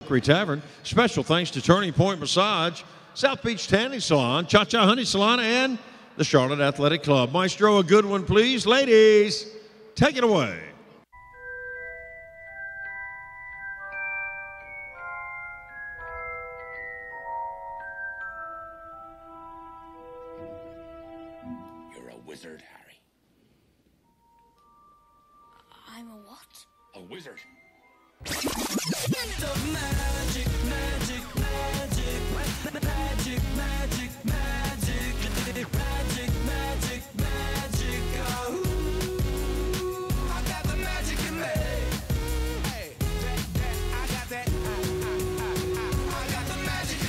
Hickory Tavern. Special thanks to Turning Point Massage, South Beach Tanning Salon, Cha-Cha Honey Salon, and the Charlotte Athletic Club. Maestro, a good one, please. Ladies, take it away. You're a wizard, Harry. I'm a what? A wizard. Magic, magic, magic, magic, magic, magic, magic, magic, magic, oh, I got the magic in me. Hey, I got that, I got the magic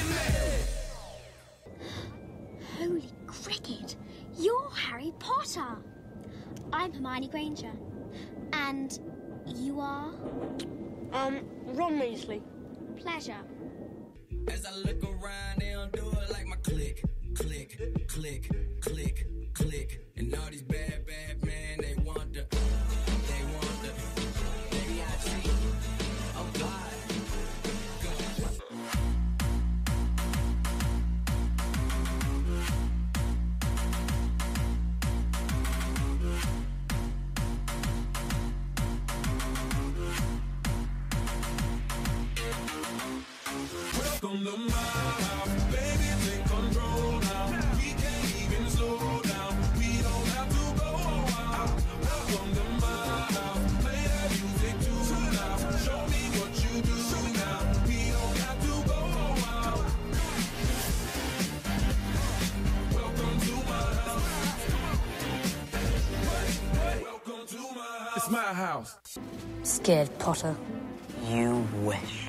in me. Holy cricket! You're Harry Potter. I'm Hermione Granger. And you are? Ron Weasley. Pleasure. As I look around, they don't do it like my click, click, click, click, click. And all these bad, bad men, they want the, baby, I see, oh God. Welcome to my house, baby, take control now. We can't even slow down, we don't have to go out. Welcome to my house, play that music too loud. Show me what you do now, we don't have to go out. Welcome to my house. Welcome to my house. It's my house. Scared Potter. You wish.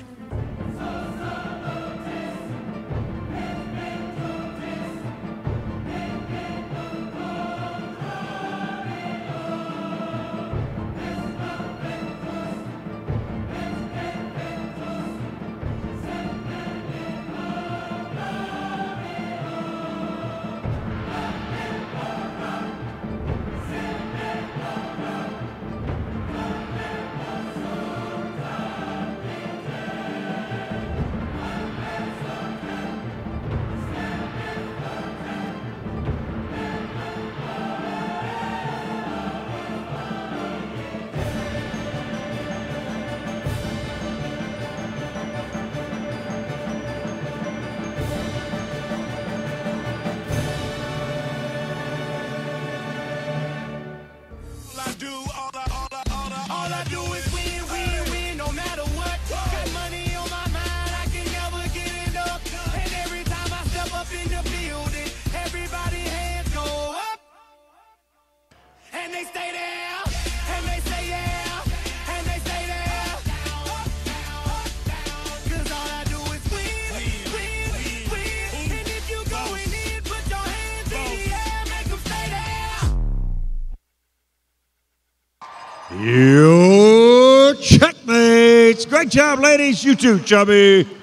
All I do is win, win, win, no matter what. Got money on my mind, I can never get enough. And every time I step up in the building, everybody's hands go up. And they stay there, and they say yeah, and they stay there. Cause all I do is win, win, win. And if you going in, put your hands in the air, make them stay there. Your checkmates. Great job, ladies. You too, Chubby.